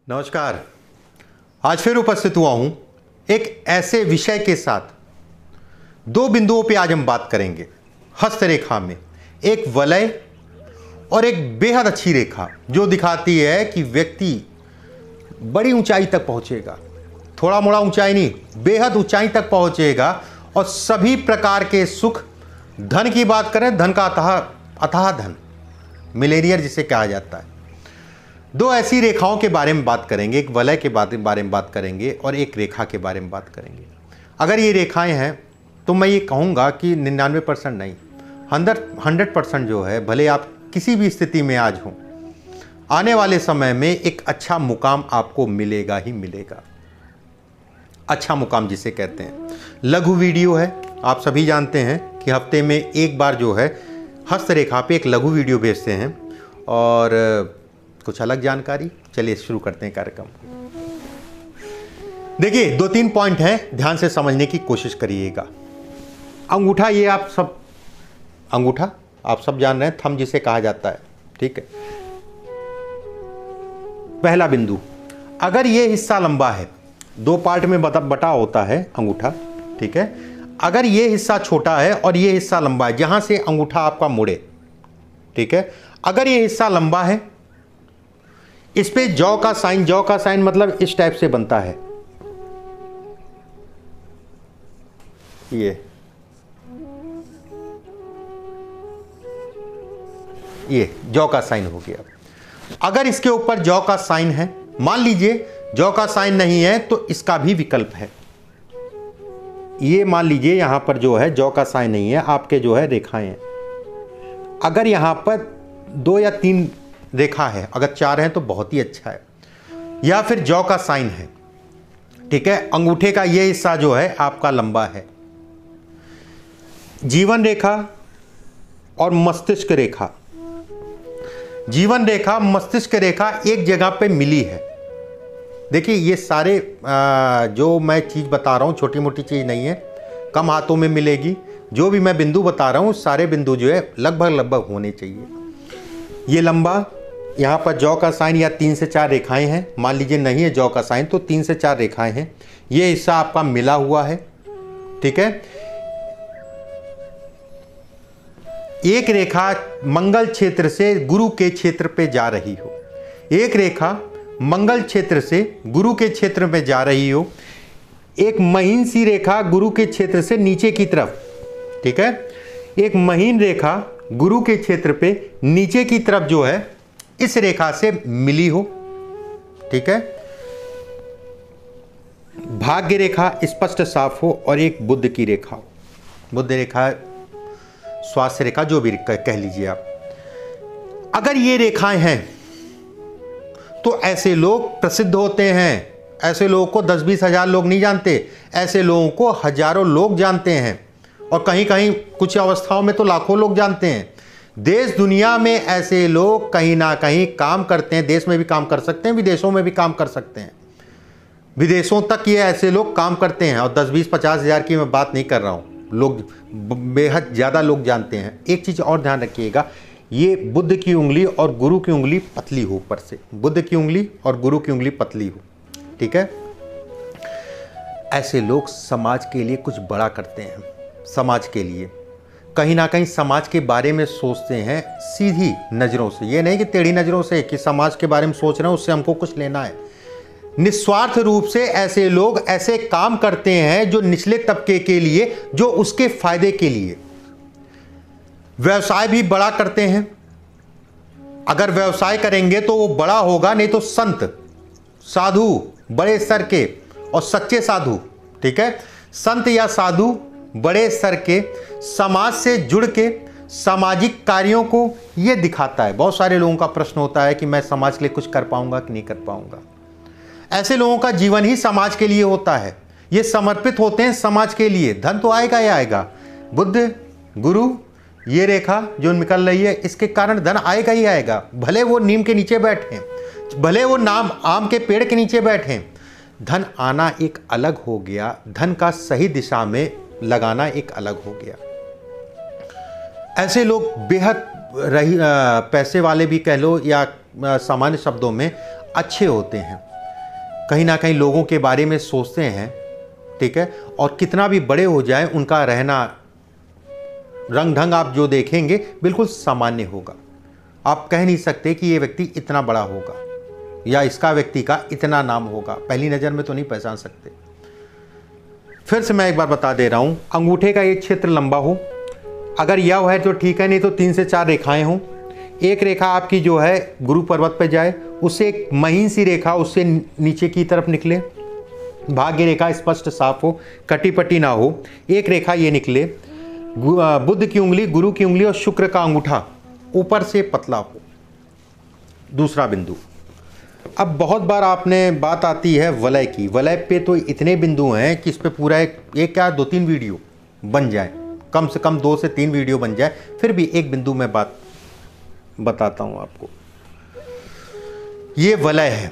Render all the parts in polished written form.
नमस्कार। आज फिर उपस्थित हुआ हूं एक ऐसे विषय के साथ। दो बिंदुओं पे आज हम बात करेंगे हस्तरेखा में, एक वलय और एक बेहद अच्छी रेखा जो दिखाती है कि व्यक्ति बड़ी ऊंचाई तक पहुंचेगा। थोड़ा मोड़ा ऊंचाई नहीं, बेहद ऊंचाई तक पहुंचेगा और सभी प्रकार के सुख, धन की बात करें, धन का अथाह धन, मिलेनियर जिसे कहा जाता है। दो ऐसी रेखाओं के बारे में बात करेंगे, एक वलय के बारे में बात करेंगे और एक रेखा के बारे में बात करेंगे। अगर ये रेखाएं हैं तो मैं ये कहूँगा कि 99% नहीं, 100% जो है, भले आप किसी भी स्थिति में आज हों, आने वाले समय में एक अच्छा मुकाम आपको मिलेगा ही मिलेगा। अच्छा मुकाम जिसे कहते हैं। लघु वीडियो है, आप सभी जानते हैं कि हफ्ते में एक बार जो है हस्तरेखा पे एक लघु वीडियो भेजते हैं और कुछ अलग जानकारी। चलिए शुरू करते हैं कार्यक्रम। देखिए, 2-3 पॉइंट हैं, ध्यान से समझने की कोशिश करिएगा। अंगूठा, ये आप सब जान रहे हैं, थंब जिसे कहा जाता है, ठीक है। पहला बिंदु, अगर ये हिस्सा लंबा है, दो पार्ट में बटा होता है अंगूठा, ठीक है। अगर ये हिस्सा छोटा है और ये हिस्सा लंबा है, जहां से अंगूठा आपका मुड़े, ठीक है। अगर ये हिस्सा लंबा है, इस पे जौ का साइन मतलब इस टाइप से बनता है। ये जौ का साइन हो गया। अगर इसके ऊपर जौ का साइन है, मान लीजिए जौ का साइन नहीं है तो इसका भी विकल्प है। ये मान लीजिए यहां पर जो है जौ का साइन नहीं है, आपके जो है रेखाएं हैं। अगर यहां पर 2 या 3 रेखा है, अगर 4 हैं तो बहुत ही अच्छा है। या फिर जौ का साइन है, ठीक है। अंगूठे का ये हिस्सा जो है आपका लंबा है। जीवन रेखा और मस्तिष्क रेखा, जीवन रेखा मस्तिष्क रेखा एक जगह पे मिली है। देखिए, ये सारे जो मैं चीज़ बता रहा हूँ छोटी मोटी चीज़ नहीं है, कम हाथों में मिलेगी। जो भी मैं बिंदु बता रहा हूँ सारे बिंदु जो है लगभग होने चाहिए। ये लंबा, यहाँ पर जौ का साइन या 3 से 4 रेखाएं हैं। मान लीजिए नहीं है जौ का साइन तो 3 से 4 रेखाएं हैं। ये हिस्सा आपका मिला हुआ है, ठीक है। एक रेखा मंगल क्षेत्र से गुरु के क्षेत्र पे जा रही हो, एक रेखा मंगल क्षेत्र से गुरु के क्षेत्र में जा रही हो, एक महीन सी रेखा गुरु के क्षेत्र से नीचे की तरफ, ठीक है। एक महीन रेखा गुरु के क्षेत्र पे नीचे की तरफ जो है इस रेखा से मिली हो, ठीक है। भाग्य रेखा स्पष्ट साफ हो और एक बुध की रेखा हो। बुध रेखा, स्वास्थ्य रेखा, जो भी कह लीजिए आप। अगर ये रेखाएं हैं तो ऐसे लोग प्रसिद्ध होते हैं। ऐसे लोगों को 10-20 हजार लोग नहीं जानते, ऐसे लोगों को हजारों लोग जानते हैं और कहीं कहीं कुछ अवस्थाओं में तो लाखों लोग जानते हैं। देश दुनिया में ऐसे लोग कहीं ना कहीं काम करते हैं। देश में भी काम कर सकते हैं, विदेशों में भी काम कर सकते हैं। विदेशों तक ये ऐसे लोग काम करते हैं और 10-20-50 हजार की मैं बात नहीं कर रहा हूँ, लोग बेहद ज़्यादा लोग जानते हैं। एक चीज़ और ध्यान रखिएगा, ये बुध की उंगली और गुरु की उंगली पतली हो, ऊपर से बुध की उंगली और गुरु की उंगली पतली हो, ठीक है। ऐसे लोग समाज के लिए कुछ बड़ा करते हैं। समाज के लिए कहीं ना कहीं समाज के बारे में सोचते हैं सीधी नज़रों से। ये नहीं कि टेढ़ी नज़रों से कि समाज के बारे में सोच रहे हैं उससे हमको कुछ लेना है। निस्वार्थ रूप से ऐसे लोग ऐसे काम करते हैं जो निचले तबके के लिए, जो उसके फायदे के लिए। व्यवसाय भी बड़ा करते हैं। अगर व्यवसाय करेंगे तो वो बड़ा होगा, नहीं तो संत साधु बड़े स्तर के और सच्चे साधु, ठीक है। संत या साधु बड़े स्तर के समाज से जुड़ के सामाजिक कार्यों को ये दिखाता है। बहुत सारे लोगों का प्रश्न होता है कि मैं समाज के लिए कुछ कर पाऊंगा कि नहीं कर पाऊंगा। ऐसे लोगों का जीवन ही समाज के लिए होता है। ये समर्पित होते हैं समाज के लिए। धन तो आएगा ही आएगा। बुध गुरु ये रेखा जो निकल रही है, इसके कारण धन आएगा ही आएगा। भले वो नीम के नीचे बैठे, भले वो आम के पेड़ के नीचे बैठे, धन आना एक अलग हो गया, धन का सही दिशा में लगाना एक अलग हो गया। ऐसे लोग बेहद पैसे वाले भी कह लो या सामान्य शब्दों में अच्छे होते हैं। कहीं ना कहीं लोगों के बारे में सोचते हैं, ठीक है, और कितना भी बड़े हो जाए उनका रहना रंग ढंग आप जो देखेंगे बिल्कुल सामान्य होगा। आप कह नहीं सकते कि ये व्यक्ति इतना बड़ा होगा या इसका व्यक्ति का इतना नाम होगा, पहली नज़र में तो नहीं पहचान सकते। फिर से मैं एक बार बता दे रहा हूँ, अंगूठे का एक क्षेत्र लंबा हो, अगर यह है तो ठीक है, नहीं तो 3 से 4 रेखाएं हों। एक रेखा आपकी जो है गुरु पर्वत पे जाए, उससे एक महीन सी रेखा उससे नीचे की तरफ निकले, भाग्य रेखा स्पष्ट साफ हो, कटी पट्टी ना हो, एक रेखा ये निकले, बुध की उंगली, गुरु की उंगली और शुक्र का अंगूठा ऊपर से पतला हो। दूसरा बिंदु, अब बहुत बार आपने बात आती है वलय की। वलय पे तो इतने बिंदु हैं कि इस पे पूरा एक क्या 2-3 वीडियो बन जाए, कम से कम 2 से 3 वीडियो बन जाए। फिर भी एक बिंदु में बात बताता हूं आपको। ये वलय है,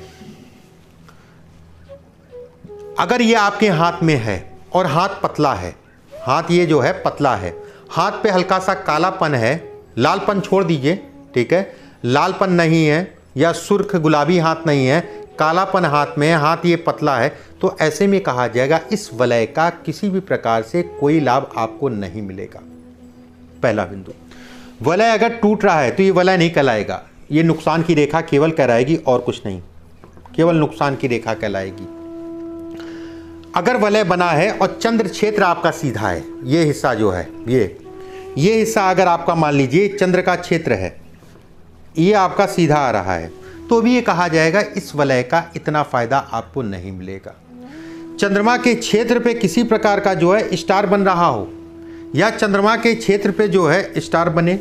अगर ये आपके हाथ में है और हाथ पतला है, हाथ ये जो है पतला है, हाथ पे हल्का सा कालापन है, लालपन छोड़ दीजिए, ठीक है, लालपन नहीं है या सुर्ख गुलाबी हाथ नहीं है, कालापन हाथ में है, हाथ ये पतला है, तो ऐसे में कहा जाएगा इस वलय का किसी भी प्रकार से कोई लाभ आपको नहीं मिलेगा। पहला बिंदु। वलय अगर टूट रहा है तो ये वलय नहीं कहलाएगा, ये नुकसान की रेखा केवल कहलाएगी और कुछ नहीं, केवल नुकसान की रेखा कहलाएगी। अगर वलय बना है और चंद्र क्षेत्र आपका सीधा है, ये हिस्सा जो है ये हिस्सा अगर आपका मान लीजिए चंद्र का क्षेत्र है, ये आपका सीधा आ रहा है, तो भी ये कहा जाएगा इस वलय का इतना फायदा आपको नहीं मिलेगा। चंद्रमा के क्षेत्र पे किसी प्रकार का जो है स्टार बन रहा हो, या चंद्रमा के क्षेत्र पे जो है स्टार बने,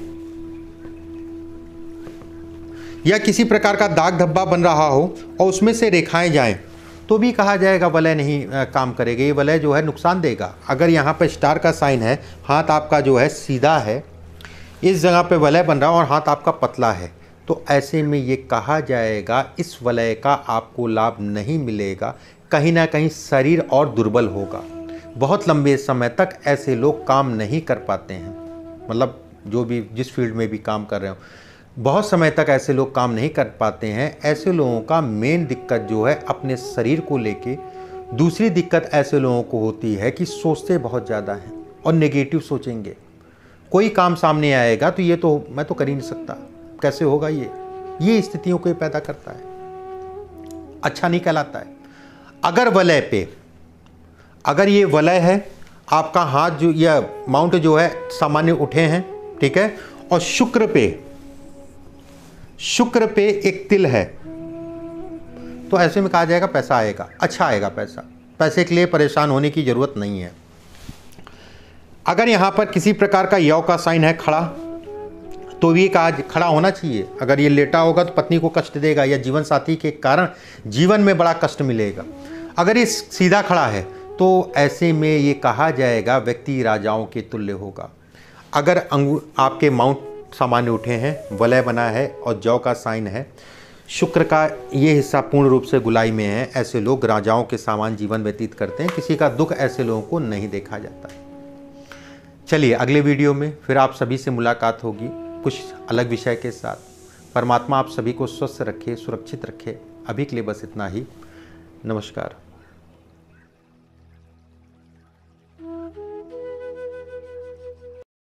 या किसी प्रकार का दाग धब्बा बन रहा हो और उसमें से रेखाएं जाएं, तो भी कहा जाएगा वलय नहीं काम करेगा, ये वलय जो है नुकसान देगा। अगर यहाँ पर स्टार का साइन है, हाथ आपका जो है सीधा है, इस जगह पे वलय बन रहा है और हाथ आपका पतला है, तो ऐसे में ये कहा जाएगा इस वलय का आपको लाभ नहीं मिलेगा, कहीं ना कहीं शरीर और दुर्बल होगा। बहुत लंबे समय तक ऐसे लोग काम नहीं कर पाते हैं, मतलब जो भी जिस फील्ड में भी काम कर रहे हो, बहुत समय तक ऐसे लोग काम नहीं कर पाते हैं। ऐसे लोगों का मेन दिक्कत जो है अपने शरीर को लेके, दूसरी दिक्कत ऐसे लोगों को होती है कि सोचते बहुत ज़्यादा हैं और नेगेटिव सोचेंगे। कोई काम सामने आएगा तो ये तो मैं तो कर ही नहीं सकता, कैसे होगा, ये स्थितियों को पैदा करता है, अच्छा नहीं कहलाता है। अगर वलय पे, अगर ये वलय है, आपका हाथ जो या माउंट जो है सामान्य उठे हैं, ठीक है, और शुक्र पे एक तिल है, तो ऐसे में कहा जाएगा पैसा आएगा, अच्छा आएगा पैसा, पैसे के लिए परेशान होने की जरूरत नहीं है। अगर यहाँ पर किसी प्रकार का यौ का साइन है खड़ा, तो भी कहा खड़ा होना चाहिए। अगर ये लेटा होगा तो पत्नी को कष्ट देगा या जीवन साथी के कारण जीवन में बड़ा कष्ट मिलेगा। अगर ये सीधा खड़ा है तो ऐसे में ये कहा जाएगा व्यक्ति राजाओं के तुल्य होगा। अगर आपके माउंट सामान्य उठे हैं, वलय बना है और जौ का साइन है, शुक्र का ये हिस्सा पूर्ण रूप से गुलाई में है, ऐसे लोग राजाओं के समान जीवन व्यतीत करते हैं, किसी का दुख ऐसे लोगों को नहीं देखा जाता। चलिए अगले वीडियो में फिर आप सभी से मुलाकात होगी कुछ अलग विषय के साथ। परमात्मा आप सभी को स्वस्थ रखे, सुरक्षित रखे। अभी के लिए बस इतना ही। नमस्कार।